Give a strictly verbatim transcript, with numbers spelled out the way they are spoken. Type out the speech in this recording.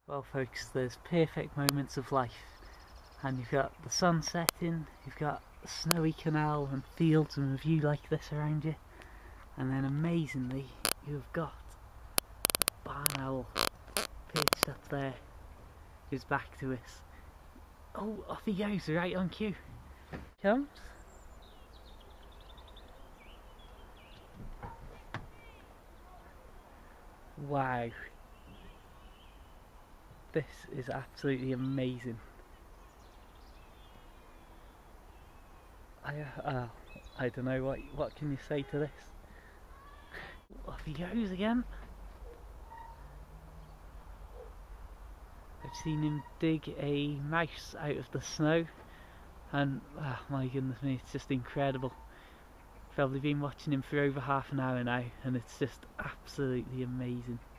Well folks, there's perfect moments of life, and you've got the sun setting, you've got the snowy canal and fields and a view like this around you, and then amazingly you've got a barn owl perched up there who's back to us. Oh, off he goes, right on cue. Comes. Wow. This is absolutely amazing. I, uh, I don't know, what what can you say to this? Off he goes again. I've seen him dig a mouse out of the snow, and oh my goodness me, it's just incredible. Probably been watching him for over half an hour now, and it's just absolutely amazing.